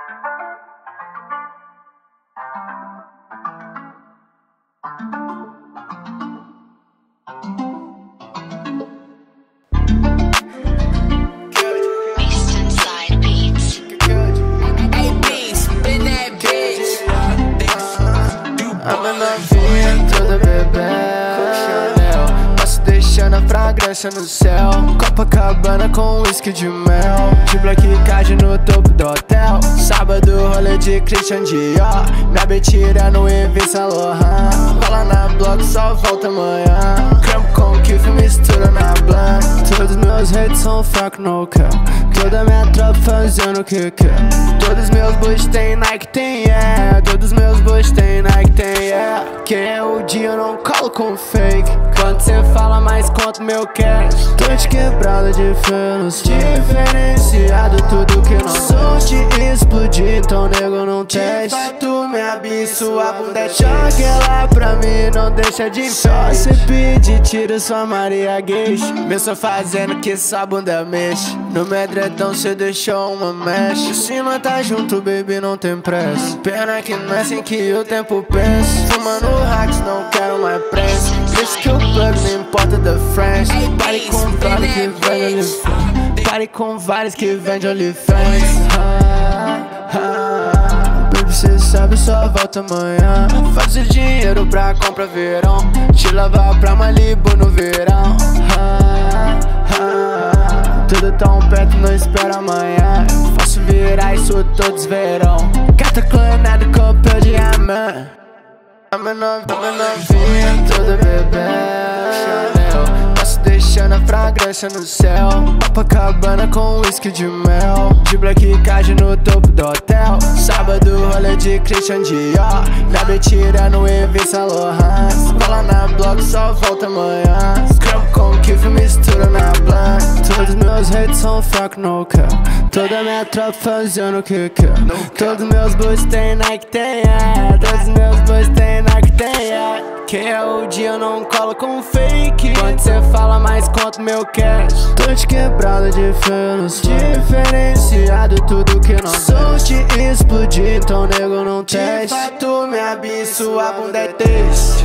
A minha novinha toda bebê Chanel, passo deixando a fragrância no céu. Copacabana com whisky de mel, de black card no topo do hotel. Sábado rolê de Christian Dior, minha betira no Yves Saint Laurent. Cola na bloco, só volta amanhã. Creme com kiff, mistura na blunt. Todos meus haters são fracos no cap, toda minha tropa fazendo o que quer. Todos meus boys tem Nike, tem yeah. Todos meus boys tem Nike, tem yeah. Quem é o dia eu não colo com fake. Quando cê fala mais conto meu cash. Tô de quebrada de fenos, diferenciado tudo que não sou de explodir, então nego não teste. Tu me abis, sua bunda é choque. Ela pra mim não deixa de só cê pede, tira sua Maria Gueixa. Me só fazendo que sua bunda mexe. No meu edredom cê deixou uma mecha. Se não tá junto, baby, não tem pressa. Pena que não é assim que o tempo pensa. Fumando hacks, não quero mais pressa. Por isso que o plug não importa da French. Pare com vários que vende OnlyFans. Pare com vários que vende OnlyFans. Baby, cê sabe, só volta amanhã. Faço dinheiro pra comprar verão. Te levar pra Malibu no verão. Tudo tão perto, não espera amanhã. Faço virar, isso todos verão. Gata clonada com pé de diamante. A minha novinha toda bebê Chanel, passo deixando a fragrância no céu. Copacabana com whisky de mel, de black card no topo do hotel. Sábado rolê de Christian Dior, minha betira no Yves Saint Laurent. Cola na bloco, só volta amanhã. Creme com kiff, mistura na blunt. Todos meus haters são fracos no cap, toda minha tropa fazendo o que quer. Todos meus boys tem Nike, tem yeah. Todos meus boys tem Nike, tem yeah. Quem é o dia eu não colo com fake. Quando cê fala mais conto meu cash. Tô de quebrada de fenos, diferenciado tudo que não sou de explodir, então nego não teste. Tu me abis, sua bunda é texto.